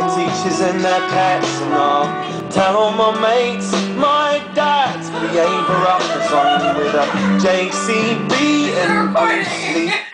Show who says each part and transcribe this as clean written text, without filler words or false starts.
Speaker 1: the teachers and their pets, and I'll tell all my mates my dad's behaviour up the song with a JCB and obviously